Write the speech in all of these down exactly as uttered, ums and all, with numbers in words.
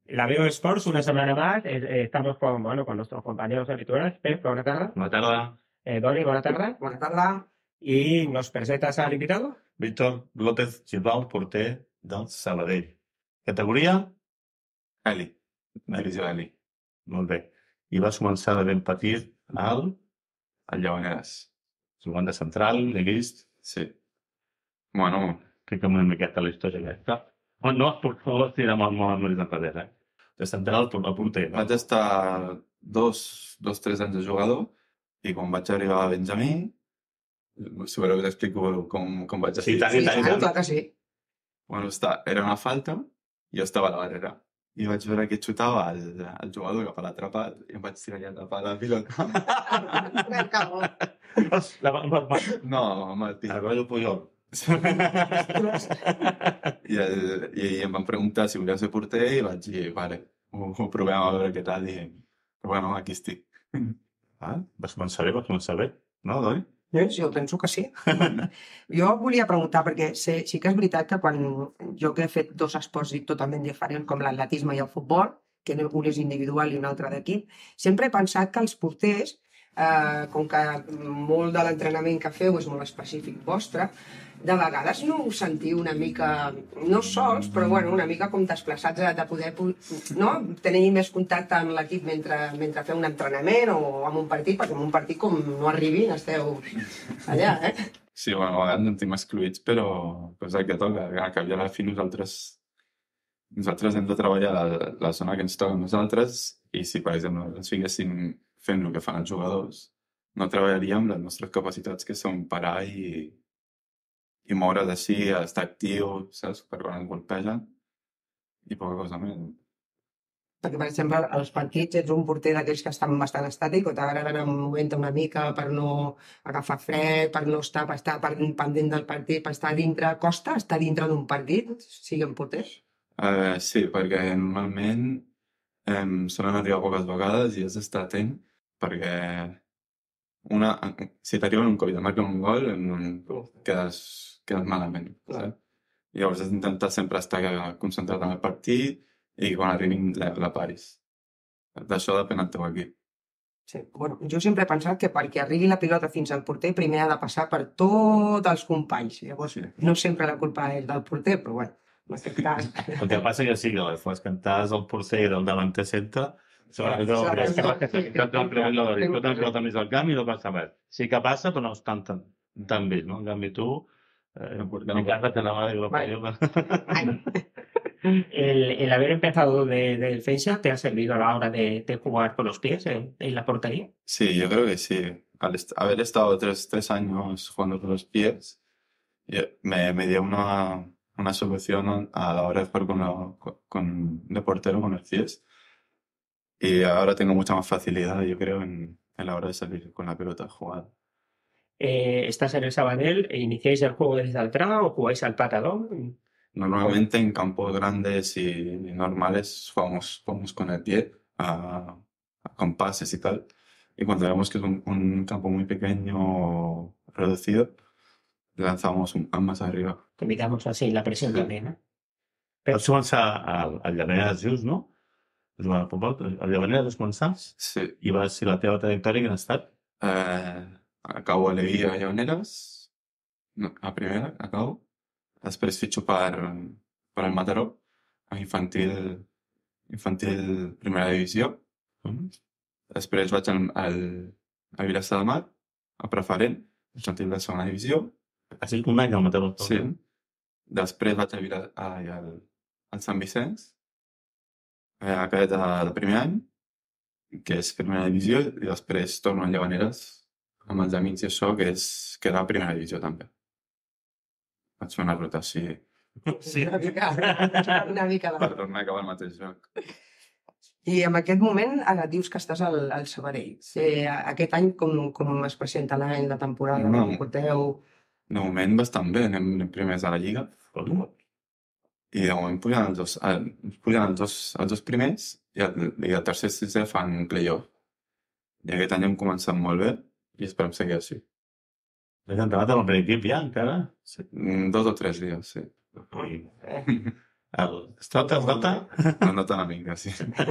La Veo Sports, una semana más. eh, eh, estamos con, bueno, con nuestros compañeros habituales. Pep, buena tarde. Bona tarda. Eh, Doni, buena tarde. Bona tarda. Y nos presentas al invitado. Víctor López Gibau, porter del Sabadell. Categoria? Eli. Divisió Eli. Molt bé. I vas començar de ben petit al... al Llevaneres. Jugant de central, de vist. Sí. Bueno, Fica'm una miqueta la història aquesta. Oh, no, per favor, tira molt, molt, molt enrere, eh? De central, a porter. No? vaig estar dos, dos, tres anys de jugador i quan vaig arribar a Benjamí, si voleu us explico com, com vaig Sí, decidir. tant, Sí, i tant, i clar, tant. clar que sí. Bueno, està, era una falta i jo estava a la barrera. I vaig veure que xutava el, el jugador cap a l'atrapat i em vaig tirar allà a tapar la pilota. Que cago. La va, va, va. No, amb el pit. El rotllo Puyol. I, el, I em van preguntar si volia ser porter i vaig dir, vale, ho, ho provem a veure què tal. I bueno, aquí estic. Ah, vas començar bé, vas començar bé. No, Doni? Sí, jo penso que sí. Jo volia preguntar, perquè sé, sí que és veritat que quan jo que he fet dos esports totalment diferents, com l'atletisme i el futbol, que un és individual i un altre d'equip, sempre he pensat que els porters, eh, com que molt de l'entrenament que feu és molt específic vostre, de vegades no us sentiu una mica, no sols, però bueno, una mica com desplaçats de poder, no? Tenir més contacte amb l'equip mentre, mentre feu un entrenament o amb un partit, perquè en un partit com no arribin esteu allà, eh? Sí, bueno, a vegades ens sentim excluïts, però és el que toca. Al cap i a la fi nosaltres, nosaltres hem de treballar la, la zona que ens toca a nosaltres i si, per exemple, ens fiquéssim fent el que fan els jugadors, no treballaríem les nostres capacitats que són parar i, i moure d'ací, estar actiu, saps? Per quan ens golpegen i poca cosa més. Perquè, per exemple, als partits ets un porter d'aquells que estan bastant estàtic o t'agrada anar movent una mica per no agafar fred, per no estar, per estar pendent del partit, per estar dintre. Costa estar dintre d'un partit, siguin porters? Uh, sí, perquè normalment um, solen arribar poques vegades i has d'estar atent perquè una, si t'arriben un cop i te marquen un gol um, quedes, quedes malament. Saps? I llavors has d'intentar sempre estar concentrat en el partit i quan arribin la, la paris. D'això depèn el teu equip. Sí. Bueno, jo sempre he pensat que perquè arribi la pilota fins al porter primer ha de passar per tots els companys. Llavors, Sí. no sempre la culpa és del porter, però bueno, en aquest cas... El que passa que sí, que les les cantades del porter i del davanter centre, sobretot, Sí, és que sí. va que se tot el pilota més al camp i no passa res. Sí que passa, però no és tan, tan, tan bé, no? En canvi, tu, eh, en casa te la va de Vale. El, el haber empezado de, de defensa te ha servido a la hora de, de jugar con los pies en, en la portería. Sí, yo creo que sí. Al est haber estado tres, tres años jugando con los pies, me, me dio una, una solución a la hora de jugar con, la, con de portero con los pies. Y ahora tengo mucha más facilidad, yo creo, en, en la hora de salir con la pelota jugada. Eh, estás en el Sabadell, e ¿iniciáis el juego desde atrás o jugáis al patadón? Normalmente en campos grandes y normales jugamos, jugamos con el pie, a, a, con pases y tal. Y cuando vemos que es un, un campo muy pequeño o reducido, lanzamos un, más arriba. Digamos así, la presión también, ¿no? Vas començar al, al Llavaneres, dius, no? Jugant al futbol. Al Llavaneres vas començar? Sí. I vas ser la teva trajectòria que ha estat? Eh, acabo a l'Evia Llavaneres, no, a primera, acabo. Després fitxo per, per el Mataró, a infantil, infantil primera divisió. Mm. Després vaig al, al, a Vilassar de Mar, a preferent, infantil de segona divisió. Ha sigut un any al Mataró. Sí. Després vaig a Vila, a, al, al Sant Vicenç, a cadet de, de primer any, que és primera divisió, i després torno a Llavaneres amb els amics i això, que, és, que era primera divisió també. Vaig fer una rotació Sí, una mica, una mica per de... tornar a acabar el mateix lloc. I en aquest moment ara dius que estàs al, al Sabadell. Eh, aquest any com, com es presenta l'any, la temporada? No. Com porteu? De moment bastant bé, anem primers a la Lliga. I de moment pugen els dos, eh, pugen els dos, els dos primers i el, i el tercer i sisè fan playoff. I aquest any hem començat molt bé i esperem seguir així. Has entrat en el primer equip ja, encara? Sí. Dos o tres dies, sí. Ui. El Stota, Stota. No, no tan amiga, sí.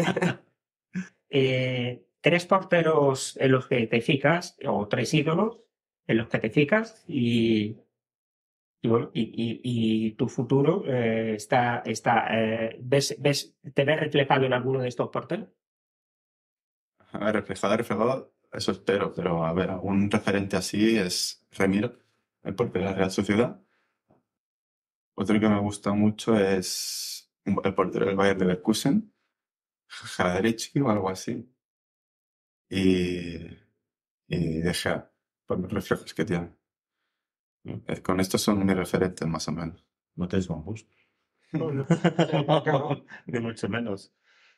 Eh, tres porteros en los que te fijas, o tres ídolos en los que te fijas, y, y, bueno, y, y- y tu futuro eh, está, está eh, ves, ves, ¿te ves reflejado en alguno de estos porteros? A ver, reflejado, reflejado, eso espero, pero a ver, un referente así es Remiro, el portero de la Real Sociedad. Otro que me gusta mucho es el portero del Bayern Leverkusen, Hraderín o algo así. Y, y De Gea, por los reflejos que tiene. Eh, Con estos son mis referentes, más o menos. No tens bon gust. No. Ni mucho menos.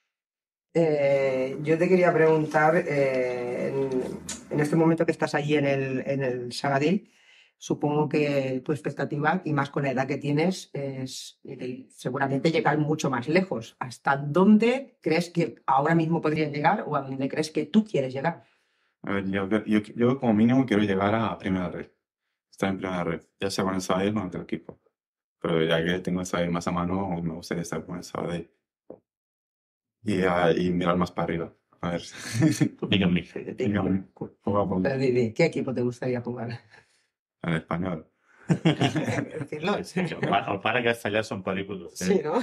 Eh, yo te quería preguntar, eh, en, en este momento que estás allí en el, en el Sabadell, supongo que tu expectativa, y más con la edad que tienes, es eh, seguramente llegar mucho más lejos. ¿Hasta dónde crees que ahora mismo podrías llegar o a dónde crees que tú quieres llegar? A ver, yo, yo, yo como mínimo quiero llegar a Primera Red. Estar en Primera Red, ya sea con el Sabadell o con otro equipo. Pero ya que tengo el Sabadell más a mano, me gustaría estar con el Sabadell. Y, ah, y mirar más para arriba. A ver. Digue'm-li. Dígame, poco a poco. Pero dime, ¿qué equipo te gustaría jugar? En español. Decirlo. Sí, el pare, el pare castellà són pel·lícules. Sí, ¿no?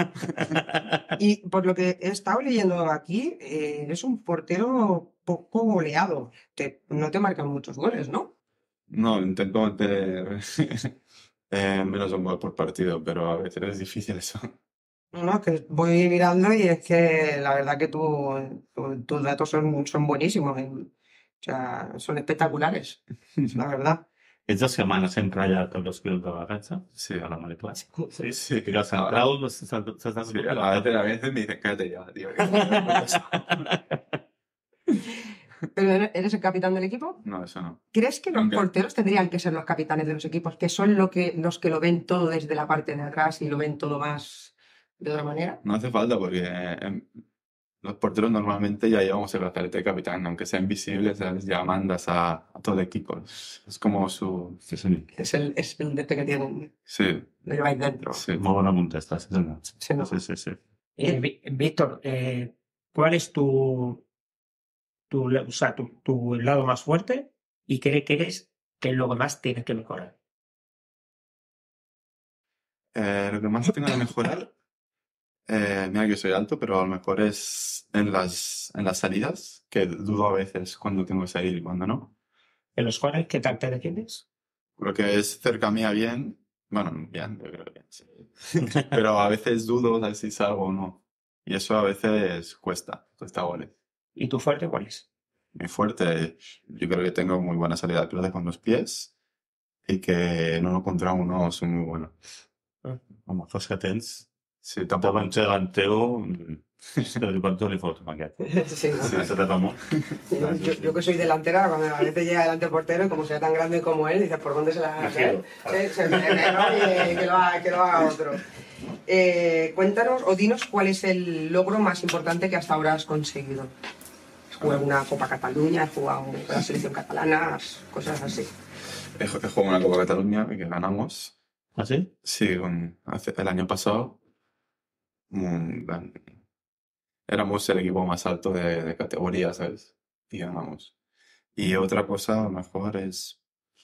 Y por lo que he estado leyendo aquí, eh, eres un portero poco goleado. Te- no te marcan muchos goles, ¿no? No, intento meter eh, menos de un gol por partido, pero a veces es difícil eso. No, que voy mirando y es que la verdad que tu- tu- tus datos son, son buenísimos. eh. O sea, son espectaculares, la verdad. Ets dels que mana sempre allà tots els fils de la defensa? Sí. A la Maripla. Sí, sí. I que el central s'està s'està Sí, a veces, a veces me dicen, cállate ya, tío. ¿Pero eres eres el capitán del equipo? No, eso no. ¿Crees que los Aunque- porteros tendrían que ser los capitanes de los equipos, que son lo que, los que lo ven todo desde la parte de atrás y lo ven todo más de otra manera? No hace falta porque eh, los porteros normalmente ya llevamos el brazalete de capitán, aunque sea invisible, ¿sabes? Ya mandas a, a todo el equipo. Es como su... Sí, sí. Es el, es el de este que tienen, Sí, lo lleváis dentro. sí. Molt bona contesta, sí, senyor. Sí, ¿no? Sí, sí, sí. Eh, Ví- Víctor, eh, ¿cuál es tu, tu, la- o sea, tu, tu lado más fuerte y qué crees que es lo que más tienes que mejorar? Eh, lo que más tengo que mejorar, eh, mira que soy alto, pero a lo mejor es en las, en las salidas, que dudo a veces cuando tengo que salir y cuando no. ¿En los cuales qué tal te defiendes? Lo que es cerca mía bien, bueno, bien, yo creo que bien, sí. Pero a veces dudo de si salgo o no. Y eso a veces cuesta, cuesta goles. ¿Y tu fuerte cuál es? Mi fuerte, yo creo que tengo muy buena salida de pelota con los pies y que en uno contra uno soy muy bueno. Home, fos que tens Sí, tampoco. davant davant teu, de quanto li fots amb aquest? Sí, ¿no? Sí, se te tomó. Yo, yo- yo que soy delantera, cuando a veces llega delante el portero y como sea tan grande como él, dices, ¿por dónde se la va a hacer? Eh, se- eh, no, y que, lo haga, que lo haga otro. Eh, cuéntanos o dinos cuál es el logro más importante que hasta ahora has conseguido. ¿Has jugado una Copa Cataluña? ¿Has jugado con la selección catalana? Cosas así. He, he jugado una Copa Cataluña que ganamos. Ah, sí? Sí, con, hace- el año pasado mm, gan- éramos el equipo más alto de, de categoría, ¿sabes? Y ganamos. Y otra cosa a lo mejor es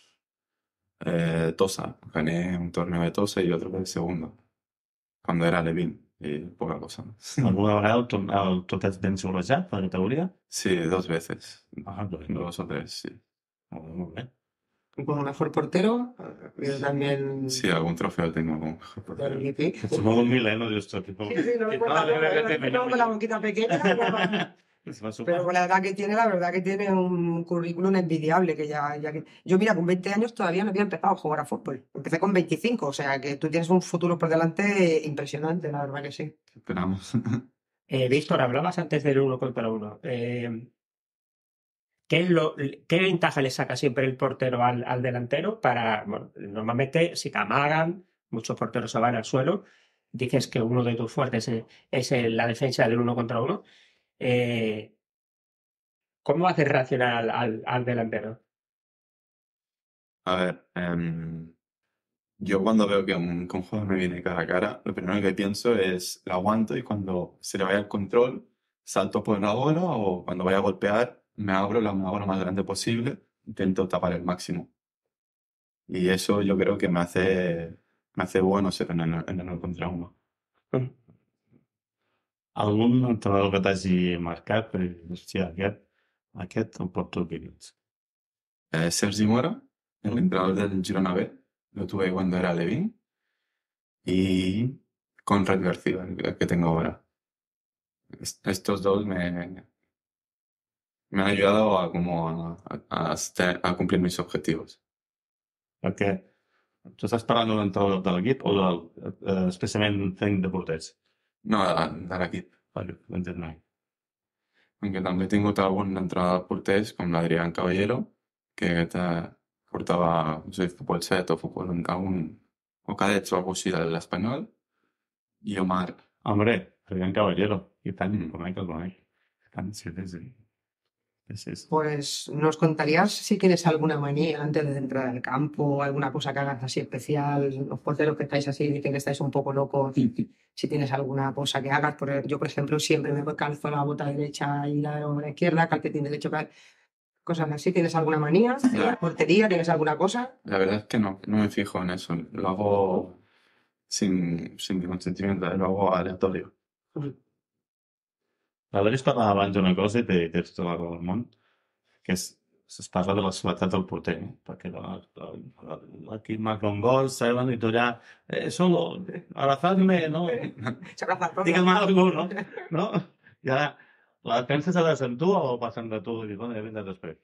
eh, Tosa. Gané un torneo de Tosa y otro de segundo. Cuando era Levin. Y poca cosa más. Alguna vegada el, torn- el torneig tens golejat per categoria? Sí, dos veces. Ah, doncs no. Dos o tres, sí. Molt bé, molt bé. Y como mejor portero, yo también Sí, algún trofeo tengo como mejor del portero. M V P. Ets molt humil, eh? No dius tot. Tipo, Sí, sí, no me que cuenta, no, no, no, no, con la boquita pequeña. Es va sumar. Pero con la edad que tiene, la verdad que tiene un currículum envidiable. Que ya, ya que... Yo, mira, con veinte años todavía no había empezado a jugar a fútbol. Empecé con veinticinco, o sea que tú tienes un futuro por delante impresionante, la verdad que sí. Esperamos. Eh, Víctor, hablabas antes del uno contra uno. Eh, ¿qué, es lo, ¿Qué ventaja le saca siempre el portero al, al delantero? Para, bueno, normalmente, si te amagan, muchos porteros se van al suelo. Dices que uno de tus fuertes es, es el- la defensa del uno contra uno. Eh, ¿Cómo haces reaccionar al, al, al delantero? A ver, em, yo cuando veo que un, que un jugador me viene cara a cara, lo primero que pienso es, lo aguanto y cuando se le vaya el control, salto por la bola o cuando vaya a golpear, me abro la, me hago lo más grande posible, intento tapar el máximo. Y eso yo creo que me hace, me hace bueno ser en el, en el contra uno. Algun entrenador que t'hagi marcat per dir, hòstia, aquest, aquest em porto opinions. Eh, Sergi Mora, el entrenador del Girona B, lo tuve cuando era Levín, y Conrad García, el el que tengo ahora. Es- Estos dos me, me han ayudado a, como a, a, a este- a cumplir mis objetivos. Perquè tu estàs parlant de l'entrenador de l'equip o del, eh, especialment tècnic de porters? No, de, de l'equip. Vale, no entenc mai. Aunque també he tingut algun entrenador porters, com l'Adrián Caballero, que te portava, no sé, futbol set o futbol algun, o cadets o algo així de l'Espanyol, i Omar. Hombre, Adrián Caballero, i tant, Mm. conec, el conec. I tant, sí, sí, sí. Sí, sí. Pues nos contarías si tienes alguna manía antes de entrar al campo, alguna cosa que hagas así especial. Los porteros que estáis así dicen que estáis un poco locos. Si tienes alguna cosa que hagas, por- yo por ejemplo siempre me calzo la bota derecha y la de la izquierda, calcetín derecho, cal- cosas así. ¿Tienes alguna manía? ¿En la portería tienes alguna cosa? La verdad es que no, no me fijo en eso. Lo hago sin, sin mi consentimiento, lo hago aleatorio. L'Adri es parlava abans d'una cosa i té, té tota la raó del món, que és, es parla de la seguretat del porter, no? Perquè la- la- l'equip marca un gol, saben, i tu allà, eh, solo, abrazadme, no? Se abraza todo. Dígame algo, no? No? I ara, la defensa s'adreça amb tu o passen de tu i dius, bueno, ja vindràs després.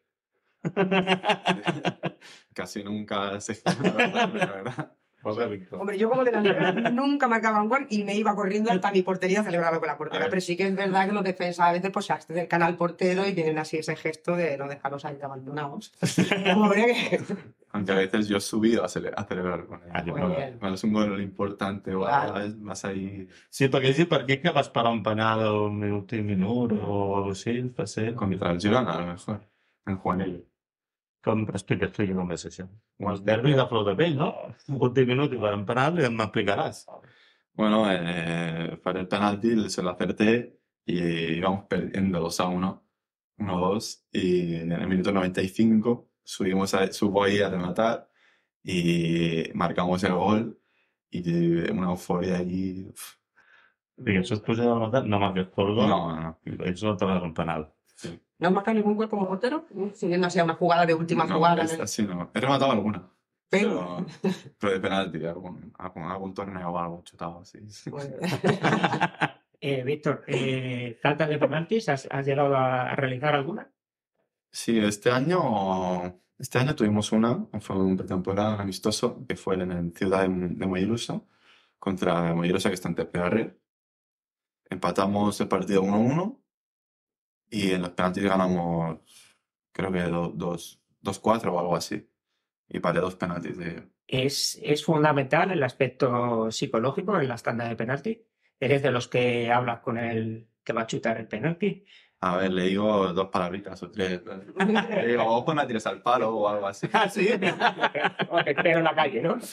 Casi nunca se la verdad, la verdad. Pobre Víctor. Hombre, yo como delantero nunca marcaba un gol y me iba corriendo hasta mi portería a celebrarlo con la A portera. ver. Pero sí que es verdad que los defensas a veces pues, se acercan al portero y tienen así ese gesto de no dejarlos ahí abandonados. Como habría que... Aunque a veces yo he subido a, cele- a celebrar con él. Ah, yo Muy no. bien. Cuando es un gol importante o Claro. algo, vas ahí Sí, perquè sí, per què que vas parar un penal al últim minut o algo així, va ser... contra el Girona, a lo mejor, en juvenil. Com, explica, explica com és això. Com els derbis de flor de pell, no? Últim minut i per un penal i m'explicaràs. Bueno, eh, para el penalti se lo acerté y íbamos perdiendo dos a uno, uno dos, y en el minuto noventa y cinco subimos a, subo ahí a rematar y marcamos el gol y una euforia allí. uf. Dic, això es puja de notat, no marques por gol. No, no, I això no te va un penal. sí. ¿No has marcado ningún gol como portero? Siguiendo así a una jugada de última No, jugada. es en el- así no. He rematado alguna, Pero... pero, pero de penalti, algún, algún, algún torneo o algo chutado así. Bueno, Eh, Víctor, eh, ¿tantas de penaltis? ¿Has, has llegado a, a realizar alguna? Sí, este año, este año tuvimos una, fue un pretemporada amistoso, que fue en el Ciudad de, de Mollerussa, contra Mollerussa, que está en Tepearre. Empatamos el partido uno uno y en los penaltis ganamos, creo que dos cuatro o algo así. Y paré dos penaltis de ello. ¿Es, es fundamental el aspecto psicológico en las tandas de penalti? ¿Eres de los que hablas con el que va a chutar el penalti? A ver, le digo dos palabritas o tres. Le digo, ojo, no tires al palo o algo así. Ah, sí. O te espero en la calle, ¿no?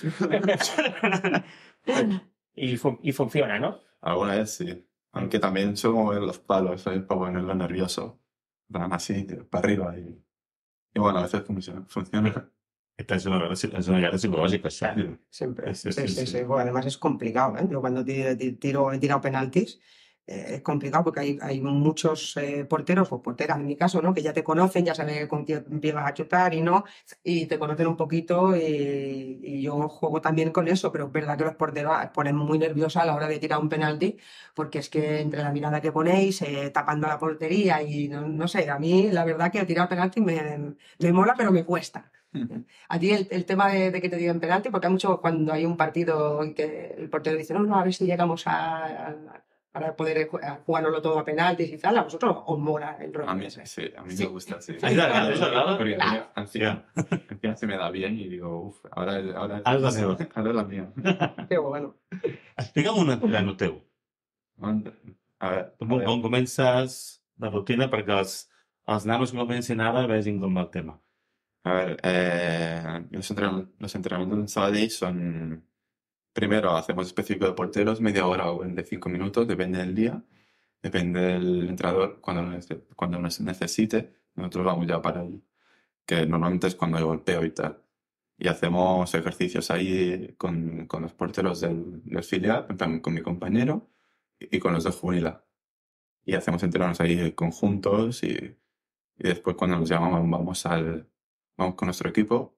y, fun- y funciona, ¿no? Alguna vez sí. Aunque también suelo mover los palos, ¿sabes? Para ponerlo nervioso. Van así, para arriba. Y, y bueno, a veces funciona. funciona. Esta és una, és una guerra psicològica, això. siempre. Sí, Sí, sí, sí, sí. sí. Bueno, además es complicado, ¿eh? Yo cuando tiro, tiro- he tirado penaltis, eh, es complicado porque hay, hay muchos eh, porteros, o porteras en mi caso, ¿no? Que ya te conocen, ya saben con quién empiezas a chutar y no, y te conocen un poquito y, y yo juego también con eso, pero es verdad que los porteros ponen muy nerviosos a la hora de tirar un penalti, porque es que entre la mirada que ponéis, eh, tapando la portería y no, no sé, a mí la verdad que tirar penalti me, me mola, pero me cuesta. A ti el, el tema de, de que te digan penalti, porque hay mucho cuando hay un partido en que el portero dice, no, no, a ver si llegamos a, a- para poder ju- a jugárnoslo todo a penaltis y tal, a vosotros os mola el rollo A mí ese. sí, a mí Sí. me gusta, sí. Has agradado, has agradado? Porque Claro. encima, encima se me da bien y digo, uff, ahora, ahora, Ara és la meva. ahora es la mía. Qué bueno. Explica'm un entrenador teu. A ver, Com, com comences la rutina perquè els, els nanos que comencin ara vegin com va el tema. A ver, eh, los entrenamientos, los entrenamientos en Sabadell son... Primero hacemos específico de porteros, media hora o de cinco minutos, depende del día, depende del entrenador, cuando, lo nece- cuando nos necesite. Nosotros vamos ya para el... que normalmente es cuando hay golpeo y tal. Y hacemos ejercicios ahí con, con los porteros del, del filial, en plan, con mi compañero y, y con los del juvenil A. Y hacemos entrenos ahí conjuntos y, y después cuando nos llamamos vamos al, vamos con nuestro equipo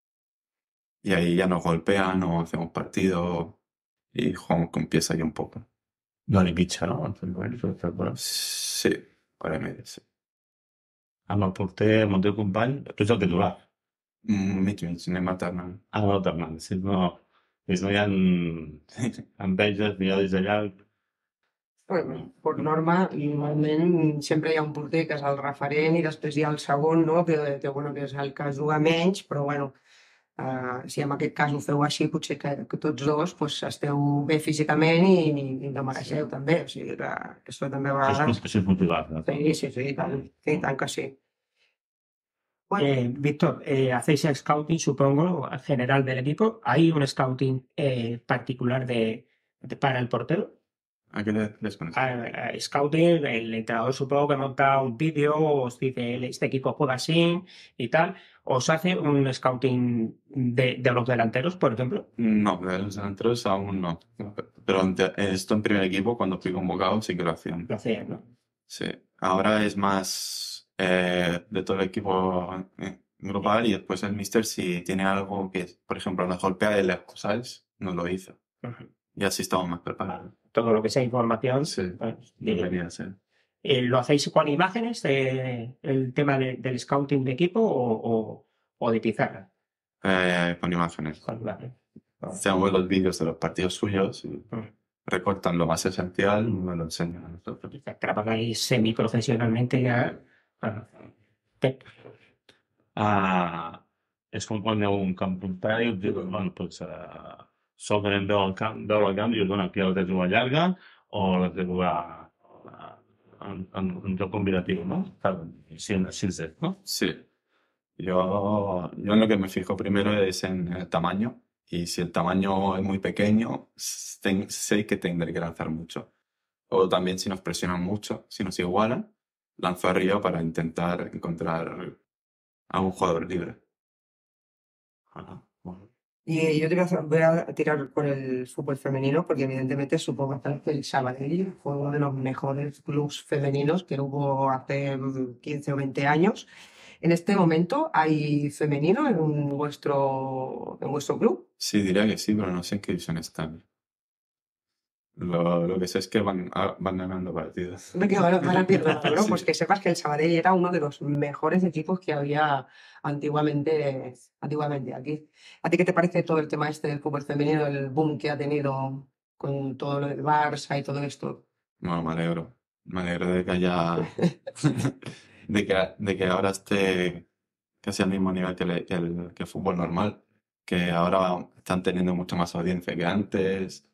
y ahí ya nos golpean o hacemos partido y jugamos con pies ahí un poco. L'hora i mitja, no? Amb Sí, hora y media, sí. el porter, amb el teu company, tu ets el titular. Mm, Mig, mig, anem alternant. Ah, no, alternant. Si no, si no hi ha enveges ni odies allà. Bueno, per norma, normalment sempre hi ha un porter que és el referent i després hi ha el segon, no? que, que, bueno, que és el que juga menys, però bueno, eh, si en aquest cas ho feu així, potser que, que tots dos pues, esteu bé físicament i, i no mereixeu també. O sigui que això també va... Això és, això és motivat. No? Sí, sí, sí, i tant, i tant que sí. Bueno, Eh, Víctor, eh, hacéis el scouting, supongo, general del equipo. ¿Hay un scouting eh, particular de, de- para el portero? ¿A qué le- les conoces? Ah, eh, scouting, el entrenador supongo que monta un vídeo, os dice este equipo juega así y tal. ¿Os hace un scouting de, de los delanteros, por ejemplo? No, de los delanteros aún no. Pero ante- esto en primer equipo, cuando fui convocado, sí que lo hacían. Lo hacían, ¿no? Sí, ahora es más eh, de todo el equipo eh, global y después el míster si tiene algo que, por ejemplo, nos golpea de lejos, ¿sabes? Nos lo hizo. Ujú. Y así estamos más preparados. Todo lo que sea información. Sí, pues, eh, debería ser. eh, ¿lo hacéis con imágenes, eh, el tema de- del scouting de equipo o, o- o de pizarra? Eh, con imágenes. Con imágenes. Hacemos los vídeos de los partidos suyos y Mm. recortan lo más esencial y me lo enseñan a nosotros. O sea, trabajáis semiprofesionalmente ya. Ah, Pep. Ah, és com quan hi ha un camp contrari, us diuen, bueno, doncs, uh, s'obren veu al camp, veu al camp i us donen que les de jugar llarga o les de jugar uh, en, en un joc combinatiu, no? Sí, sí, sí, ¿no? Sí. Yo, yo en lo que me fijo primero es en el tamaño. Y si el tamaño es muy pequeño, ten- sé que tendré que lanzar mucho. O también si nos presionan mucho, si nos igualan, lanzo arriba para intentar encontrar a un jugador libre. Ah, bueno. y yo te voy a, hacer- voy a tirar por el fútbol femenino, porque evidentemente supongo que el Sabadell fue uno de los mejores clubes femeninos que hubo hace mm, quince o veinte años. En este momento, ¿hay femenino en un- vuestro, en vuestro club? Sí, diría que sí, pero no sé en qué división están. Lo, lo que sé es que van, ah, van ganando partidos. No quiero ganar piernas, ¿no? Sí. Pues que sepas que el Sabadell era uno de los mejores equipos que había antiguamente, antiguamente aquí. ¿A ti qué te parece todo el tema este del fútbol femenino, el boom que ha tenido con todo lo del Barça y todo esto? Bueno, me alegro. Me alegro de que haya. de, que, de que ahora esté casi al mismo nivel que, el- que el, que el fútbol normal. Que ahora están teniendo mucha más audiencia que antes.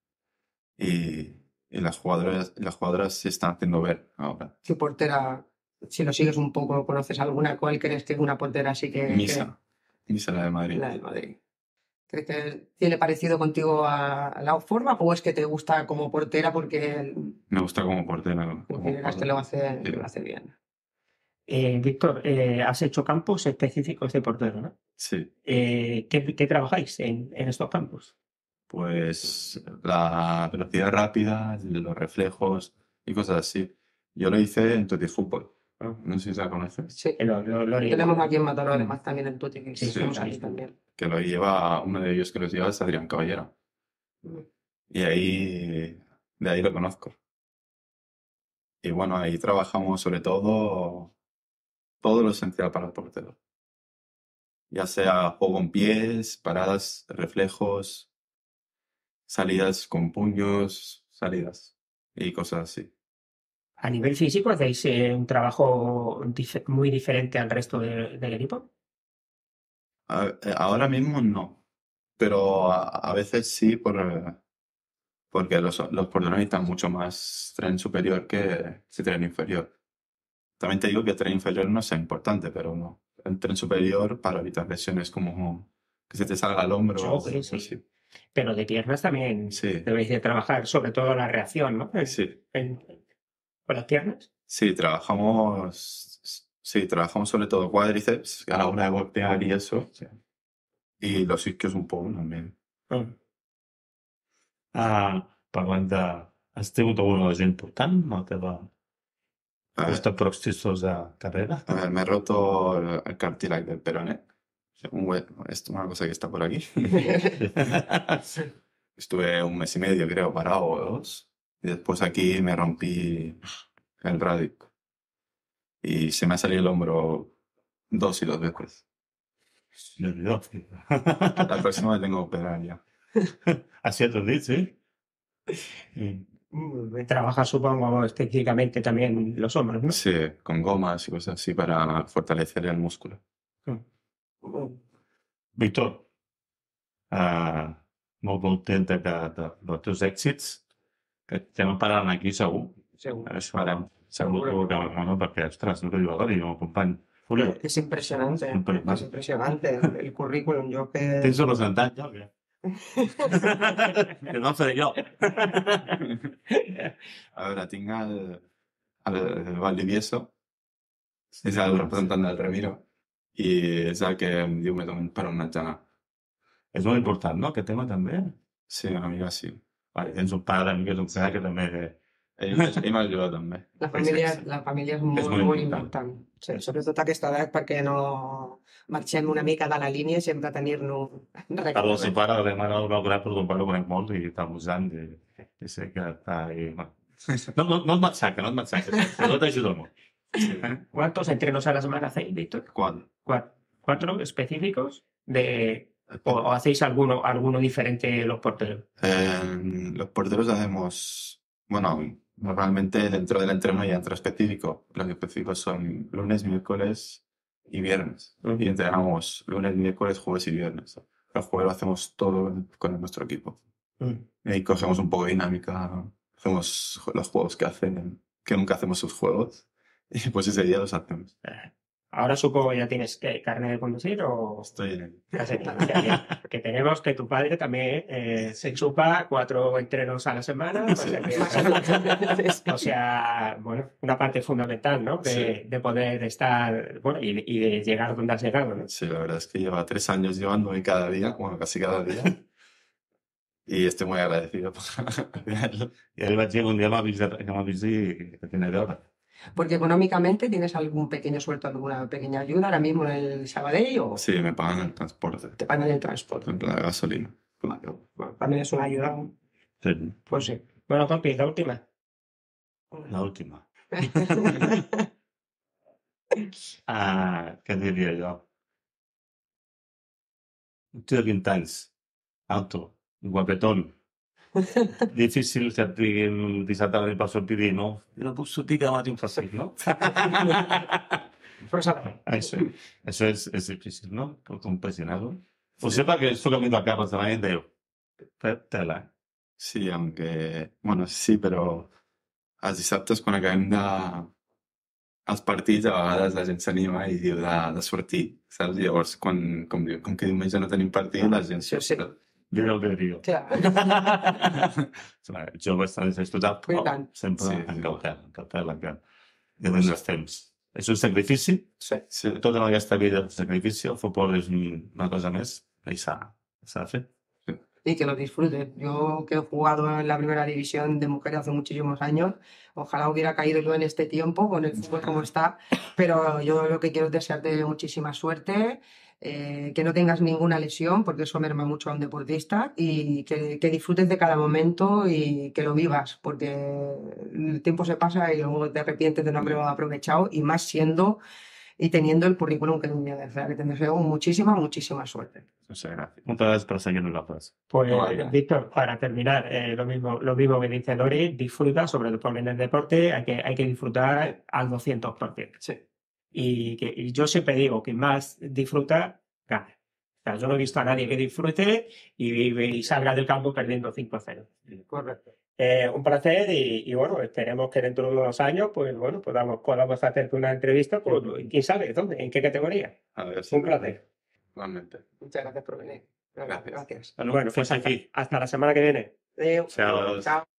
Y, y las jugadoras, las jugadoras se están haciendo ver ahora. ¿Qué portera, si lo sigues un poco, conoces alguna? ¿Cuál crees que es una portera así que... Misa. Misa, la de que- Madrid. la del Madrid. ¿Crees que tiene parecido contigo a a la forma o es que te gusta como portera porque Me gusta como portera. Como consideras que lo hace, Sí. lo hace bien? Eh, Víctor, eh, has hecho campos específicos de portero, ¿no? Sí. Eh, ¿qué, qué trabajáis en, en estos campos? Pues la velocidad rápida, los reflejos y cosas así. Yo lo hice en Tutti Fútbol. No sé si la conoces. Sí. Eh, Lo, lo- lo- Tenemos aquí en Mataró además también en Tutti, que Sí, estamos sí, aquí sí. también. Que lo lleva, uno de ellos que los lleva es Adrián Caballero. Y ahí, de ahí lo conozco. Y bueno, ahí trabajamos sobre todo todo lo esencial para el portero. Ya sea juego en pies, paradas, reflejos, salidas con puños, salidas y cosas así. A nivel físico, ¿hacéis eh, un trabajo dif- muy diferente al resto de- del equipo? A- eh, Ahora mismo no, pero a, a veces sí por, eh, porque los, los porteros necesitan mucho más tren superior que, que tren inferior. También te digo que tren inferior no sea importante, pero no. el tren superior para evitar lesiones como que se te salga el hombro Yo o creo que sí. así. Pero de piernas también Sí, debéis de trabajar, sobre todo la reacción, ¿no? En- sí. en- con las piernas. Sí, trabajamos, sí, trabajamos sobre todo cuádriceps a la hora de golpear y eso. Sí. Y los isquios un poco también. Mm. Ah, parlant de... Has tingut alguna lesió important a la teva A ver, qüestió processos de carrera? a ver, me he roto el, el cartílago del peroné. Un hue- Esto es una cosa que está por aquí. Estuve un mes y medio, creo, parado o dos. Y después aquí me rompí el radio. Y se me ha salido el hombro dos y dos veces. Déu-n'hi-do. La próxima me tengo que operar ya. Així t'ho dit, sí? Mm. Mm, Trabaja, supongo, específicamente también los hombros, ¿no? Sí, con gomas y cosas así para fortalecer el músculo. Mm. Víctor, uh, molt content de, de, dels teus èxits, que ja no pararan aquí segur. Seguro. Això ara segur que no, perquè, ostres, no t'ho diu a dir, no, company. Julio, Es impresionante, Impresionante. es impresionante el, el currículum. Yo que... tens un representant, jo, què? Que no faré jo. A veure, tinc el, el, el Valdivieso, és el representant del Ramiro, i és el que em diu més o menys per on haig d'anar. És molt important, no?, aquest tema també. Sí, una mica sí. Vale, tens un pare d'amic que és un pare que també... Ell, ell m'ajuda també. La família, la família és molt, És molt, molt important. Sí, sobretot a aquesta edat perquè no marxem una mica de la línia i sempre tenir-nos Parlo del recorregut. seu pare, la meva mare el meu gran, però ton pare el conec molt i està abusant i, i sé que està ahí... No, no, no et matxaca, no et matxaca, no t'ajuda molt. ¿Cuántos entrenos a la semana hacéis, Víctor? Quan? Cua- ¿Cuatro específicos? De, o, o hacéis alguno, alguno diferente los porteros? Eh, los porteros hacemos, bueno, normalmente dentro del entreno hay entro específico. Los específicos son lunes, miércoles y viernes. Y entrenamos lunes, miércoles, jueves y viernes. El jueves lo hacemos todo con nuestro equipo. Mm. Y cogemos un poco de dinámica, hacemos los juegos que hacen, que nunca hacemos sus juegos. Y pues ese día los hacemos. Eh, Ahora supongo que ya tienes que, carnet de conducir o... Estoy en el... Ya sé, ya bien. Porque tenemos que tu padre también eh, se chupa cuatro entrenos a la semana. O sea, que- o sea, bueno, una parte fundamental, ¿no? De, Sí. de poder estar, bueno, y, y de llegar donde has llegado, ¿no? Sí, la verdad es que lleva tres años llevándome cada día, bueno, casi cada día. Y estoy muy agradecido por hacerlo. I ahir vaig dir que un dia m'ha vist, que m'ha vist i que tiene veure. Porque económicamente tienes algún pequeño sueldo, alguna pequeña ayuda ahora mismo en el Sabadell o Sí, me pagan el transporte, te pagan el transporte. en plan de gasolina. Bueno, también es una ayuda, Sí, pues sí. Bueno, compi, la última. l'última. Ah, què diria jo? Un tio de vint anys, alto, guapetón. Difícil que et diguin un dissabte a la nit per sortir i dir no, jo no puc sortir que demà tinc fàcil, no? Pues a ver. Això, això és, és difícil, no? Per compaginar-ho. Potser perquè soc amic del Carles de la nit, diu, tela. Sí, aunque... Bueno, sí, però els dissabtes quan acabem de... els partits, a vegades la gent s'anima i diu de, de sortir, saps? Llavors, quan, com, diu, com que diumenge no tenim partit, la gent... Sí, sí. Jo el que diu. Claro. Jo vaig estar estudiat, I però tant. sempre Sí. en cautela, en cautela, que hi ha els temps. És un sacrifici, Sí. Sí, tota en aquesta vida és un sacrifici, el futbol és un- una cosa més, i s'ha s'ha de fer. Y que lo disfrutes. Yo que he jugado en la primera división de mujeres hace muchísimos años, ojalá hubiera caído yo en este tiempo con el fútbol como está, pero yo lo que quiero es desearte muchísima suerte, eh, que no tengas ninguna lesión, porque eso merma mucho a un deportista, y que, que disfrutes de cada momento y que lo vivas, porque el tiempo se pasa y luego te arrepientes de no haberlo aprovechado, y más siendo y teniendo el currículum que tienes. O sea, que te deseo muchísima, muchísima suerte. Muchas gracias. Moltes gràcies per seguir nosaltres. Pues, Vale. Víctor, para terminar, eh, lo mismo, lo mismo que dice Lori, disfruta, sobre todo en el deporte, hay que, hay que disfrutar al doscientos por ciento. Sí. Y, que, y yo siempre digo que más disfruta, gana. O sea, yo no he visto a nadie que disfrute y, y salga del campo perdiendo cinco a cero. Correcto. Eh, un placer y, y, bueno, esperemos que dentro de unos años, pues bueno, podamos, podamos hacerte una entrevista, pues, quién sabe, ¿dónde? ¿En qué categoría? A ver si Un placer. igualmente. Muchas gracias por venir. Gracias. Gracias. Bueno, pues hasta, hasta la semana que viene. Adeu. Chao. Chao.